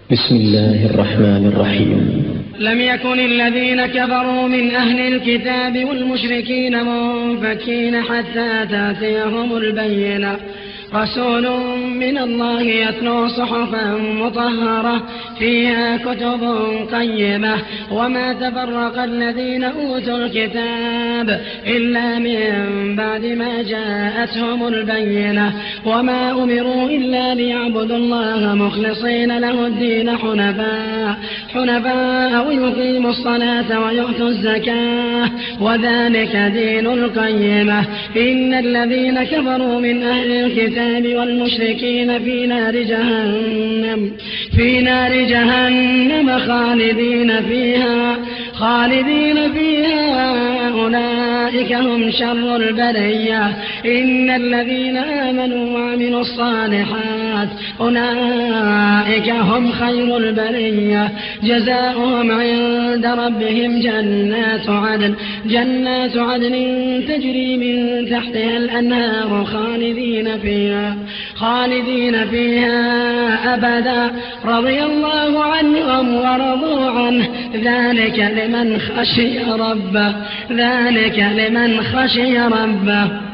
بسم الله الرحمن الرحيم. لم يكن الذين كفروا من أهل الكتاب والمشركين منفكين حتى تأتيهم البينة. رسول من الله يتلو صحفا مطهرة فيها كتب قيمة وما تفرق الذين أوتوا الكتاب إلا من بعد ما جاءتهم البينة وما أمروا إلا ليعبدوا الله مخلصين له الدين حنفاء ويقيموا الصلاة ويؤتوا الزكاة وذلك دين القيمة. إن الذين كفروا من أهل الكتاب والمشركين في نار جهنم خالدين فيها أولئك هم شر البرية. إن الذين آمنوا وعملوا الصالحات أولئك هم خير البرية. جزاؤهم عند ربهم جنات عدن تجري من تحتها الأنهار خالدين فيها أبدا رضي الله عنهم ورضوا عنه ذلك لمن خشي ربه.